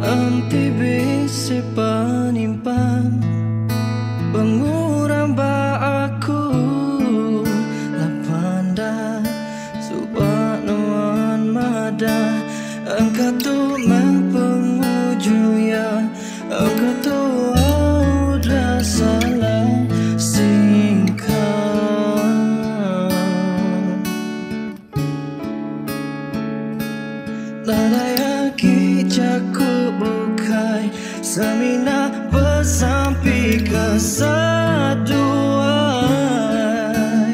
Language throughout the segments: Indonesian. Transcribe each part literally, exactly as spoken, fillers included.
Enti bisi penimpan pengurang ba aku lapanda subak nuan mada engkau tu mempenguju ya engkau tu udah salah singkat ladai jaku bukai semina bersampi kesaduai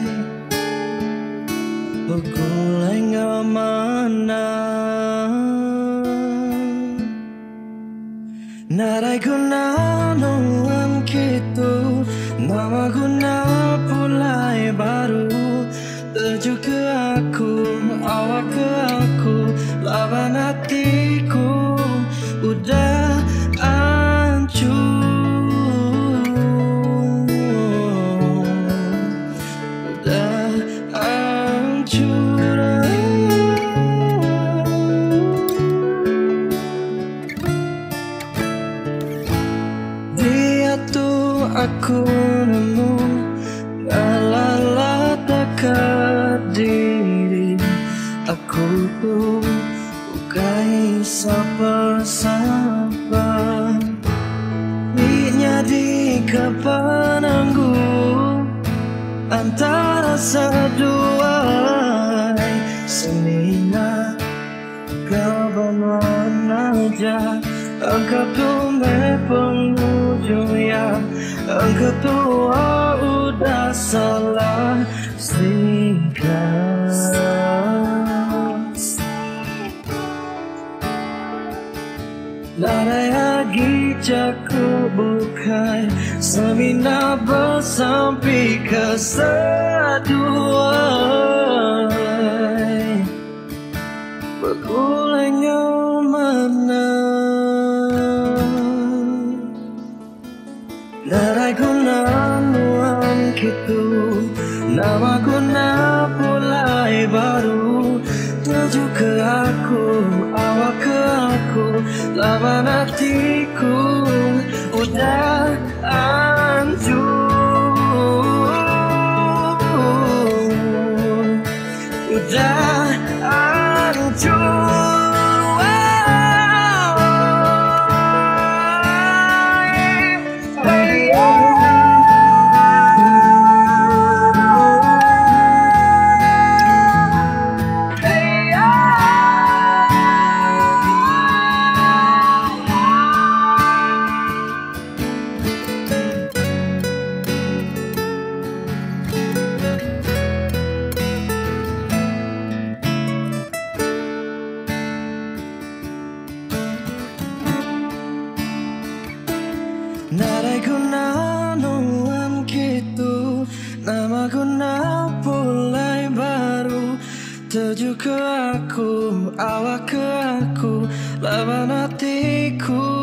begulai ngamana narai guna nuan kitu nama guna pulai baru tuju ke aku awak ke aku lawan hatiku udah hancur udah hancur dia tuh aku nemu ngalala dekat diri aku tuh bukai sapa-sapa Minya di kepanangku antara seduai semina kabanan aja engkau tuh penghujung ya engkau tuh udah salah singkat ladai lagi jaku bukai semina bersampi kesaduai begulainya mana ladai guna nuan kitu nama guna pulai baru tuju ke aku awak ke aku lawan hatiku udah hancur udah hancur narai guna nuan kitu nama guna pulai baru tuju ke aku awak ke aku lawan hatiku